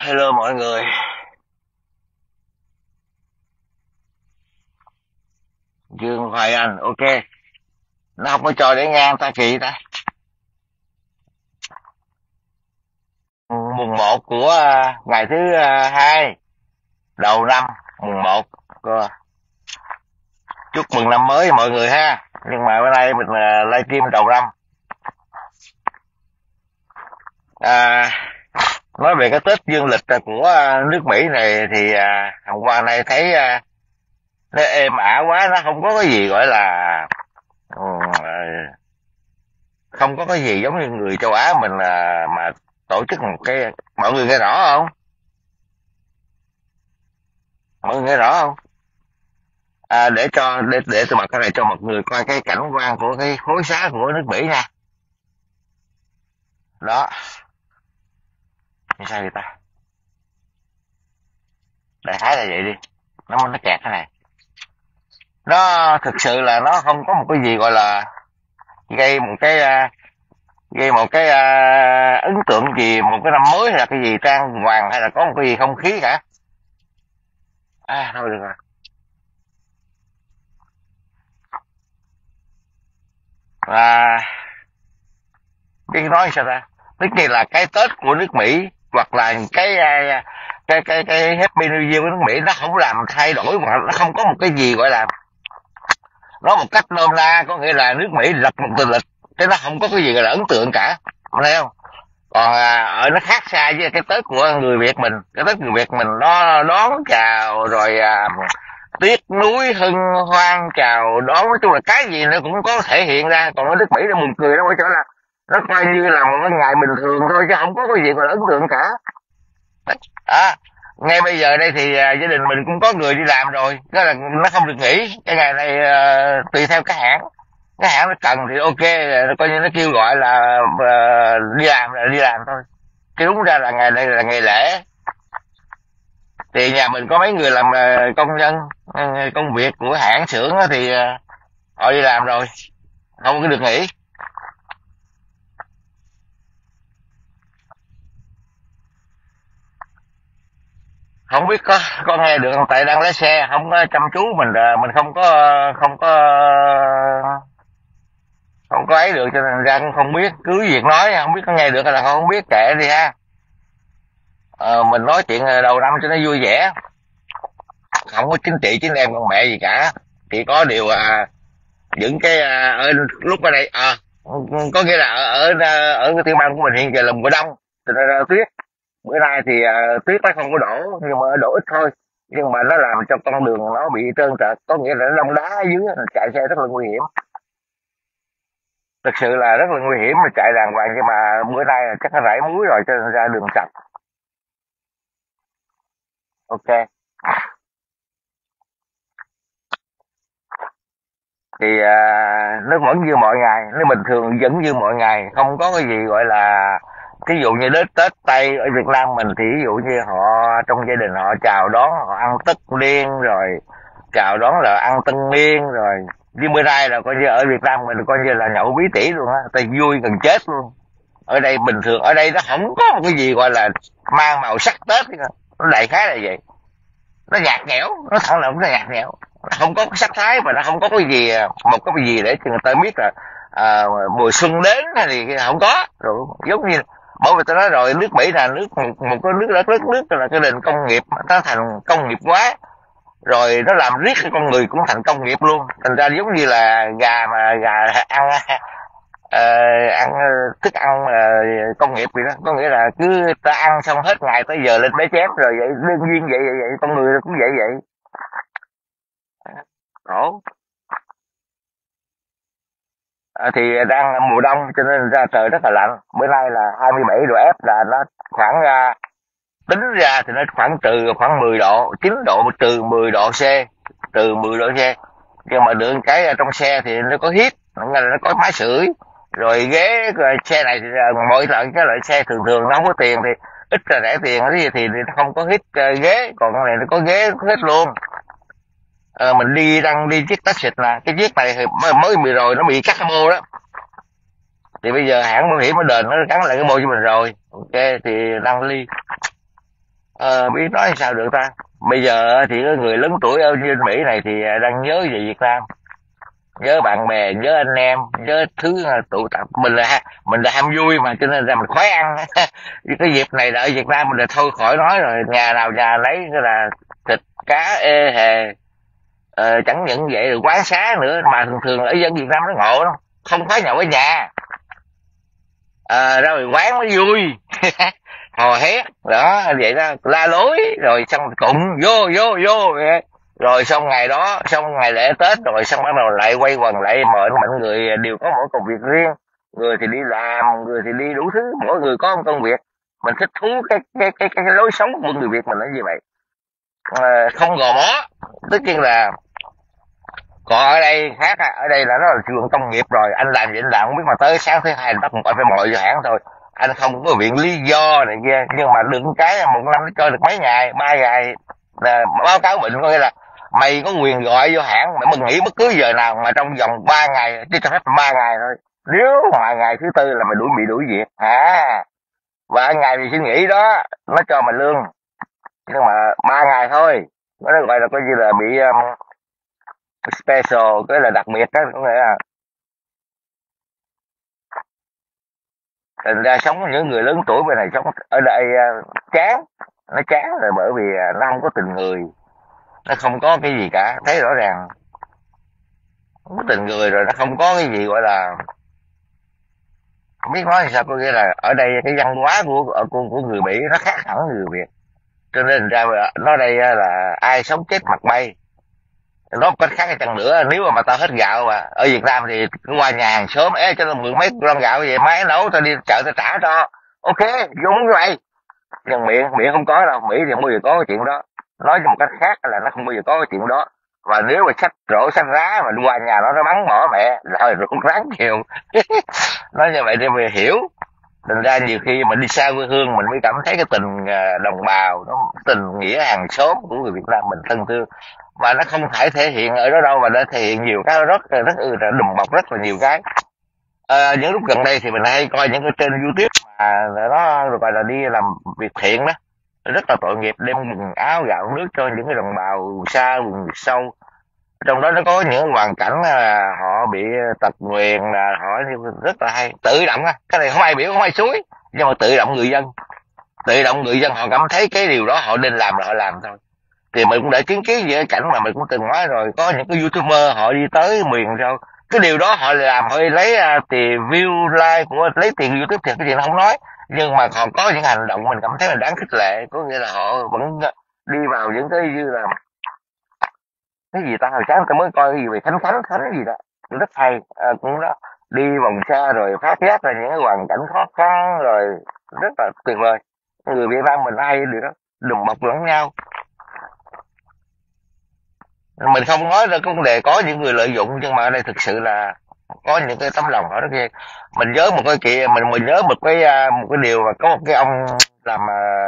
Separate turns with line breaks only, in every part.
Hello mọi người. Dương Hoài Anh, ok. Nó không có cho để ngang ta kỳ ta. Mùng 1 của ngày thứ hai đầu năm, mùng 1. Chúc mừng năm mới mọi người ha. Nhưng mà bữa nay mình livestream đầu năm. Nói về cái Tết dương lịch của nước Mỹ này thì hôm qua nay thấy nó êm ả quá, nó không có cái gì gọi là không có cái gì giống như người châu Á mình mà tổ chức một cái, mọi người nghe rõ không? Mọi người nghe rõ không? Để tôi bật cái này cho mọi người coi cái cảnh quan của cái khối xá của nước Mỹ nha. Đó. Như sao vậy ta? Đại khái là vậy đi. Nó kẹt cái này. Nó thực sự là nó không có một cái gì gọi là gây một cái ấn tượng gì, một cái năm mới hay là cái gì trang hoàng hay là có một cái gì không khí cả. Thôi được rồi. Biết nói sao ta? Tất nhiên là cái Tết của nước Mỹ hoặc là cái Happy New Year của nước Mỹ nó không làm thay đổi, mà nó không có một cái gì gọi là, nói một cách nôm na có nghĩa là nước Mỹ lập một tình lịch, chứ nó không có cái gì gọi là ấn tượng cả, thấy không? Còn ở nó khác xa với cái Tết của người Việt mình. Cái Tết người Việt mình nó đón chào rồi tiếc núi hân hoan chào đón, nói chung là cái gì nó cũng có thể hiện ra. Còn ở nước Mỹ nó buồn cười, nó có chỗ là nó coi như là một cái ngày bình thường thôi, chứ không có cái gì gọi là ấn tượng cả. Ngay bây giờ đây thì gia đình mình cũng có người đi làm rồi, cái là nó không được nghỉ cái ngày này, tùy theo cái hãng nó cần thì ok, nó coi như nó kêu gọi là đi làm là đi làm thôi, chứ đúng ra là ngày đây là ngày lễ. Thì nhà mình có mấy người làm công nhân công việc của hãng xưởng thì họ đi làm rồi, không có được nghỉ. Không biết có nghe được không, tại đang lái xe không có chăm chú, mình không có ấy được, cho nên ra cũng không biết, cứ việc nói không biết có nghe được hay là không biết, kệ đi ha. Mình nói chuyện đầu năm cho nó vui vẻ, không có chính trị chính em con mẹ gì cả. Chỉ có điều những cái ở lúc ở đây có nghĩa là ở cái tiểu bang của mình hiện giờ là mùa đông, cho nên tuyết bữa nay thì tuyết nó không có đổ, nhưng mà đổ ít thôi, nhưng mà nó làm cho con đường nó bị trơn trượt, có nghĩa là nó đông đá ở dưới, chạy xe rất là nguy hiểm, thực sự là rất là nguy hiểm mà chạy đàng hoàng. Nhưng mà bữa nay chắc nó rải muối rồi cho nên ra đường sạch. Ok, thì nó vẫn như mọi ngày, nó bình thường vẫn như mọi ngày, không có cái gì gọi là, thí dụ như đến Tết Tây ở Việt Nam mình thì ví dụ như họ trong gia đình họ chào đón, họ ăn tất niên rồi chào đón là ăn tân niên rồi. Như bữa nay là coi như ở Việt Nam mình coi như là nhậu bí tỉ luôn á, tay vui gần chết luôn. Ở đây bình thường, ở đây nó không có một cái gì gọi là mang màu sắc Tết nữa. Nó đại khái là vậy, nó nhạt nhẽo, nó thẳng là nó nhạt nhẽo, nó không có cái sắc thái, mà nó không có cái gì, một cái gì để cho người ta biết là mùa xuân đến hay thì không có. Rồi giống như bởi vì tôi nói rồi, nước Mỹ là một cái nước là cái nền công nghiệp, nó thành công nghiệp quá rồi, nó làm riết cái con người cũng thành công nghiệp luôn, thành ra giống như là gà ăn ăn thức ăn công nghiệp vậy đó, có nghĩa là cứ ta ăn xong hết ngày tới giờ lên bế chén rồi, vậy đương nhiên vậy con người cũng vậy khổ. Thì đang mùa đông cho nên ra trời rất là lạnh. Bữa nay là 27 độ F, là nó khoảng tính ra thì nó khoảng trừ khoảng 10 độ, 9 độ, trừ 10 độ C, trừ 10 độ C. Nhưng mà được cái trong xe thì nó có heat, nó có máy sưởi, rồi ghế, rồi xe này thì mỗi lần cái loại xe thường thường nó không có tiền thì ít là rẻ tiền thì nó không có heat ghế, còn cái này nó có ghế có hết luôn. Mình đang đi chiếc taxi nè, cái chiếc này thì mới bị rồi, nó bị cắt cái mô đó, thì bây giờ hãng bảo hiểm nó đền, nó gắn lại cái mô cho mình rồi. Ok, thì đang ly Biết nói sao được ta. Bây giờ thì cái người lớn tuổi ở trên Mỹ này thì đang nhớ về Việt Nam, nhớ bạn bè, nhớ anh em, nhớ thứ tụ tập. Mình là ham vui mà, cho nên là mình khoái ăn. Cái dịp này là ở Việt Nam mình là thôi khỏi nói rồi, nhà nào nhà lấy cái là thịt cá ê hề. Chẳng những vậy rồi quán xá nữa, mà thường thường ở dân Việt Nam nó ngộ lắm, không phải nhậu ở nhà, ra ngoài quán mới vui. Hò hét đó vậy đó, la lối rồi xong cùng vô vô vô vậy. Rồi xong ngày đó, xong ngày lễ Tết rồi xong bắt đầu lại quay quần lại, mọi người đều có mỗi công việc riêng, người thì đi làm, người thì đi đủ thứ, mỗi người có một công việc. Mình thích thú cái lối sống của người Việt mình là như vậy. Không gò bó, tất nhiên là còn ở đây khác ở đây là nó là trường công nghiệp rồi, anh làm gì anh làm không biết, mà tới sáng thứ hai bắt phải mồi vô hãng thôi, anh không có viện lý do này kia. Nhưng mà đừng cái một năm nó chơi được mấy ngày, 3 ngày là báo cáo bệnh, có nghĩa là mày có quyền gọi vô hãng mà mình nghỉ bất cứ giờ nào mà trong vòng 3 ngày, chứ cho phép 3 ngày thôi. Nếu mà ngày thứ tư là mày bị đuổi việc và ngày thì suy nghĩ đó nó cho mày lương, nhưng mà 3 ngày thôi, nó gọi là coi như là bị special, cái là đặc biệt đó, có nghĩa là thành ra sống những người lớn tuổi bên này sống ở đây chán. Nó chán là bởi vì nó không có tình người, nó không có cái gì cả, thấy rõ ràng không có tình người, rồi nó không có cái gì gọi là, không biết nói sao, có nghĩa là ở đây cái văn hóa của người Mỹ nó khác hẳn người Việt, cho nên ra nó đây là ai sống chết mặt bay. Nó có khác hay chăng nữa, nếu mà tao hết gạo mà ở Việt Nam thì qua nhà hàng xóm cho tao mượn mấy lon gạo về máy nấu, tao đi chợ tao trả cho, ok vô muốn như vậy. Nhưng miệng không có đâu, Mỹ thì không bao giờ có cái chuyện đó. Nói một cách khác là nó không bao giờ có cái chuyện đó. Và nếu mà xách rổ xách rá mà đi qua nhà nó bắn bỏ mẹ rồi cũng ráng chiều. Nói như vậy để mình hiểu. Thành ra nhiều khi mình đi xa quê hương mình mới cảm thấy cái tình đồng bào, nó tình nghĩa hàng xóm của người Việt Nam mình thân thương. Và nó không phải thể hiện ở đó đâu, mà nó thể hiện nhiều cái rất đùm bọc rất là nhiều cái. Những lúc gần đây thì mình hay coi những cái trên YouTube mà nó gọi là đi làm việc thiện đó, rất là tội nghiệp, đem quần áo gạo nước cho những cái đồng bào vùng xa vùng sâu. Trong đó nó có những hoàn cảnh là họ bị tật nguyền, là họ rất là hay tự động cái này không ai biểu không ai xúi, nhưng mà tự động người dân họ cảm thấy cái điều đó họ nên làm là họ làm thôi. Thì mình cũng đã chứng kiến về cảnh mà mình cũng từng nói rồi, có những cái YouTuber họ đi tới miền sao cái điều đó họ làm, họ lấy tiền view like của lấy tiền YouTube thì cái chuyện không nói, nhưng mà họ có những hành động mình cảm thấy là đáng khích lệ, có nghĩa là họ vẫn đi vào những cái như là cái gì ta, hồi sáng ta mới coi cái gì về thánh gì đó rất hay, cũng đó đi vòng xa rồi phát giác ra những cái hoàn cảnh khó khăn rồi rất là tuyệt vời. Người Việt Nam mình hay điều đó, đùm bọc lẫn nhau. Mình không nói ra cái vấn đề có những người lợi dụng, nhưng mà ở đây thực sự là có những cái tấm lòng họ rất ghê. Mình nhớ một cái kia, mình nhớ một cái điều mà có một cái ông làm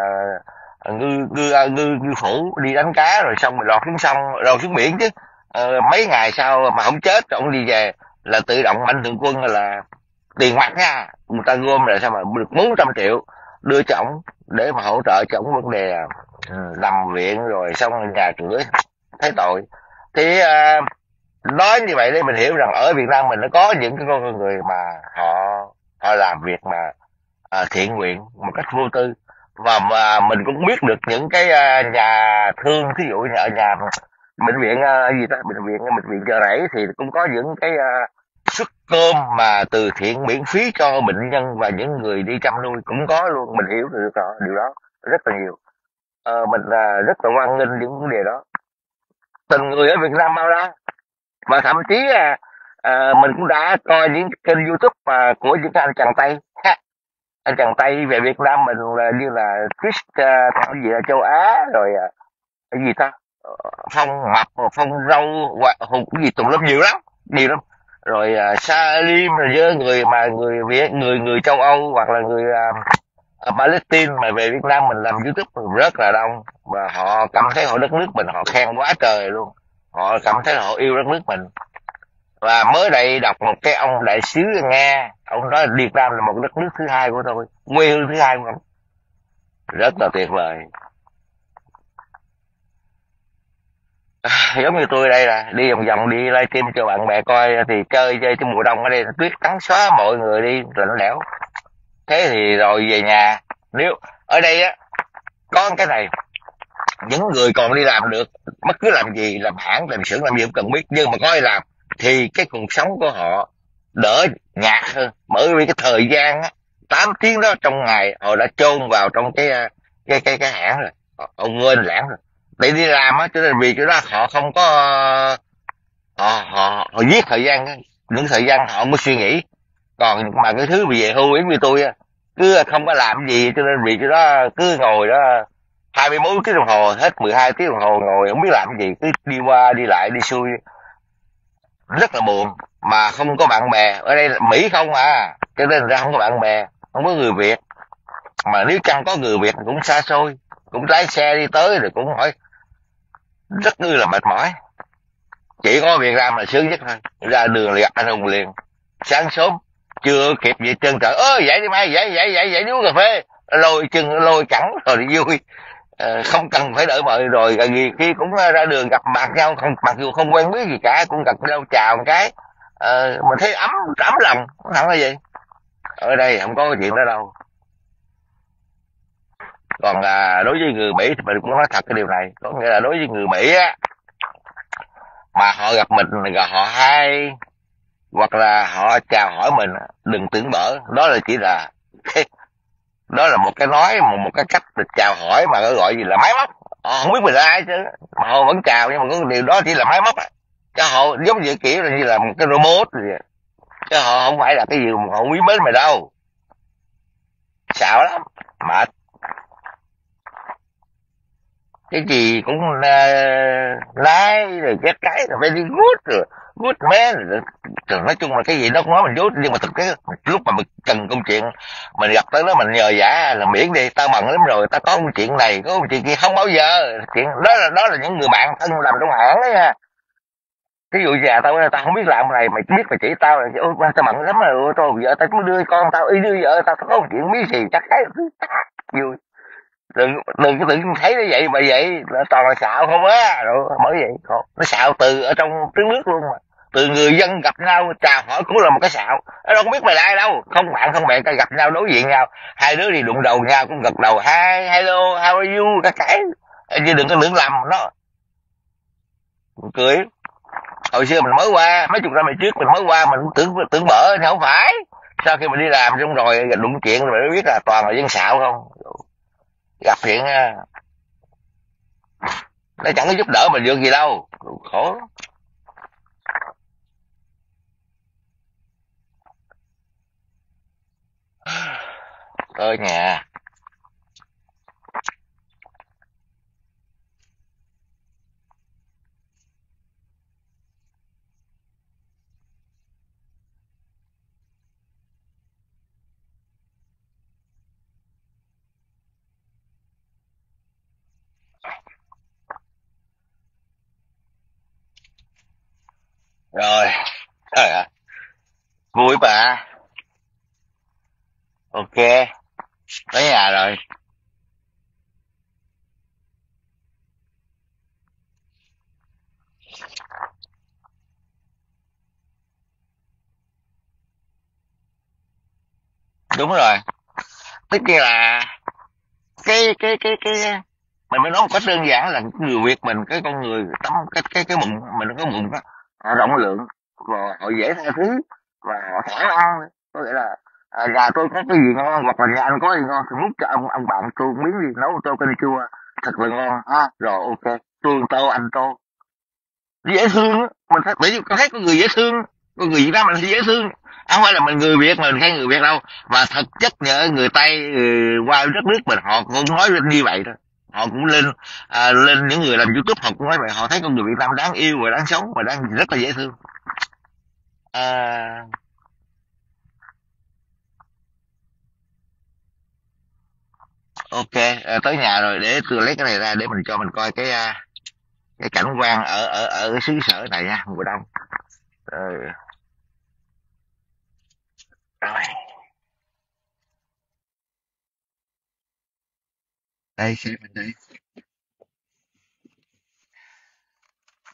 ngư phủ đi đánh cá rồi xong mình lọt xuống sông, lọt xuống biển chứ. Mấy ngày sau mà không chết ông đi về là tự động mạnh thường quân là tiền mặt nha, người ta gom rồi sao mà được 400 triệu đưa cho ổng để mà hỗ trợ cho ổng vấn đề nằm viện rồi xong nhà cửa thấy tội. Thì nói như vậy để mình hiểu rằng ở Việt Nam mình nó có những cái con người mà họ làm việc mà thiện nguyện một cách vô tư, và mà mình cũng biết được những cái nhà thương, thí dụ như ở nhà bệnh viện bệnh viện Chợ Rẫy thì cũng có những cái suất cơm mà từ thiện miễn phí cho bệnh nhân và những người đi chăm nuôi cũng có luôn. Mình hiểu được điều đó rất là nhiều. Mình rất là hoan nghênh những vấn đề đó. Tình người ở Việt Nam bao la, và thậm chí mình cũng đã coi những kênh YouTube của những anh chàng Tây. Anh chàng Tây về Việt Nam mình là như là Chris cái gì là châu Á rồi cái gì ta, Phong Mập, Phong Râu, Hùng cái gì tùm lum nhiều lắm. Rồi Salim rồi với người Việt, người châu Âu hoặc là người Palestine mà về Việt Nam mình làm YouTube rất là đông, và họ cảm thấy họ đất nước mình họ khen quá trời luôn, họ cảm thấy là họ yêu đất nước mình. Và mới đây đọc một cái ông đại sứ Nga, ông nói Việt Nam là một đất nước thứ hai của tôi, quê hương thứ hai của ông, rất là tuyệt vời. Giống như tôi đây là đi vòng vòng đi livestream cho bạn bè coi thì chơi trong mùa đông ở đây tuyết trắng xóa mọi người đi lạnh lẽo. Thế thì rồi về nhà, nếu ở đây á có cái này, những người còn đi làm được, bất cứ làm gì, làm hãng, làm xưởng, làm gì cũng cần biết, nhưng mà có ai làm thì cái cuộc sống của họ đỡ nhạt hơn, bởi vì cái thời gian á, 8 tiếng đó trong ngày họ đã chôn vào trong cái hãng rồi, họ quên lãng rồi. Để đi làm á, cho nên vì cái đó họ không có họ giết thời gian á, những thời gian họ mới suy nghĩ. Còn mà cái thứ bị về hưu giống như tôi á, cứ không có làm gì cho nên vì cái đó cứ ngồi đó 24 tiếng đồng hồ, hết 12 tiếng đồng hồ ngồi không biết làm gì, cứ đi qua đi lại đi xuôi, rất là buồn. Mà không có bạn bè, ở đây là Mỹ không à, cho nên ra không có bạn bè, không có người Việt. Mà nếu chăng có người Việt cũng xa xôi, cũng lái xe đi tới rồi cũng hỏi, rất là mệt mỏi. Chỉ có Việt Nam là sướng nhất thôi, ra đường là gặp anh hùng liền, sáng sớm chưa kịp vậy chân trời ơi dậy đi mai, dậy đi uống cà phê, lôi chân lôi cẳng rồi đi vui. Không cần phải đợi mời rồi gì khi cũng ra đường gặp mặt nhau, không mặc dù không quen biết gì cả cũng gặp nhau chào một cái, mình thấy ấm ấm lòng, không hẳn là gì. Ở đây không có cái chuyện đó đâu. Còn đối với người Mỹ thì mình cũng nói thật cái điều này, có nghĩa là đối với người Mỹ á, mà họ gặp mình họ hay hoặc là họ chào hỏi mình, đừng tưởng bở, đó là chỉ là đó là một cái nói một cái cách chào hỏi mà gọi gì là máy móc. Họ không biết mình là ai chứ mà họ vẫn chào, nhưng mà cái điều đó chỉ là máy móc á, cho họ giống như kiểu là như là một cái robot vậy. Chứ họ không phải là cái gì mà họ quý mến mày đâu. Xạo lắm, mệt. Cái gì cũng lái rồi cái rồi very good rồi good man rồi nói chung là cái gì nó cũng nói mình dốt, nhưng mà thực tế lúc mà mình cần công chuyện mình gặp tới đó mình nhờ vả là miễn đi, tao bận lắm rồi, tao có công chuyện này có công chuyện kia, không bao giờ chuyện đó là những người bạn thân làm trong hãng đấy nha. Ví dụ nhà tao không biết làm cái này, mày biết mày chỉ tao là ôi tao bận lắm rồi, tao vợ tao mới đưa con tao y đưa vợ tao có một chuyện biết gì chắc cái vui. Đừng có tự thấy nó vậy mà vậy là toàn là xạo không á, rồi bởi vậy nó xạo từ ở trong tiếng nước luôn mà, từ người dân gặp nhau chào hỏi cũng là một cái xạo. Nó đâu có biết mày là ai đâu, không bạn không bè, gặp nhau đối diện nhau, hai đứa đi đụng đầu nhau cũng gật đầu hi hello how are you cái chứ đừng có lưỡng lầm nó cười. Hồi xưa mình mới qua mấy chục năm về trước mình mới qua mình cũng tưởng tưởng bở, nhưng không phải, sau khi mình đi làm xong rồi đụng chuyện rồi mới biết là toàn là dân xạo không. Gặp chuyện nó chẳng có giúp đỡ mình được gì đâu, khổ. Ở nhà rồi. Trời ơi, vui mà. Ok, tới nhà rồi. Đúng rồi, tất nhiên là cái mình mới nói một cách đơn giản là người Việt mình, cái con người tấm cái bụng mình có bụng đó, họ rộng lượng và họ dễ tha thứ và họ thỏa ăn. Có nghĩa là nhà tôi có cái gì ngon hoặc là nhà anh có gì ngon thì múc cho ông bạn tôi một miếng đi, nấu tô canh chua thật là ngon ha, rồi ok tôi tô anh tô, dễ thương á. Mình thấy bởi vì có thấy con người dễ thương, con người Việt Nam mình thì dễ thương, không phải là mình người Việt mình khen người Việt đâu, mà thật chất nhờ người Tây qua đất nước mình họ cũng nói lên như vậy thôi. Họ cũng lên lên những người làm YouTube họ cũng nói vậy, họ thấy con người Việt Nam đáng yêu và đáng sống và đáng rất là dễ thương. À, ok, tới nhà rồi để tôi lấy cái này ra để mình cho mình coi cái cảnh quan ở cái xứ sở này nha, mùa đông. Ờ, rồi đây xem mình đây.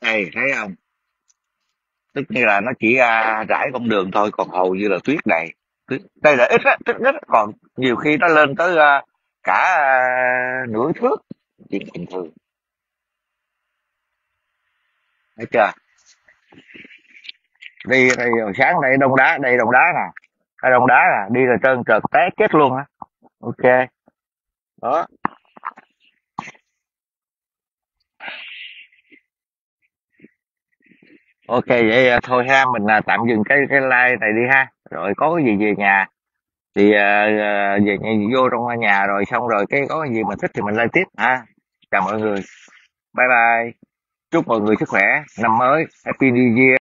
Đây thấy không, tức như là nó chỉ rải con đường thôi, còn hầu như là tuyết đầy. Đây là ít á, ít, còn nhiều khi nó lên tới cả nửa thước, chuyện bình thường. Thấy chưa? Đi đây hồi sáng đây đông đá, đây đông đá nè, đây đông đá nè, đi là trơn trượt té chết luôn á. Ok, đó. Ok vậy thôi ha, mình tạm dừng cái like này đi ha. Rồi có cái gì về nhà thì về nhà, vô trong nhà rồi xong rồi cái có cái gì mình thích thì mình like tiếp ha. Chào mọi người, bye bye, chúc mọi người sức khỏe, năm mới, Happy New Year.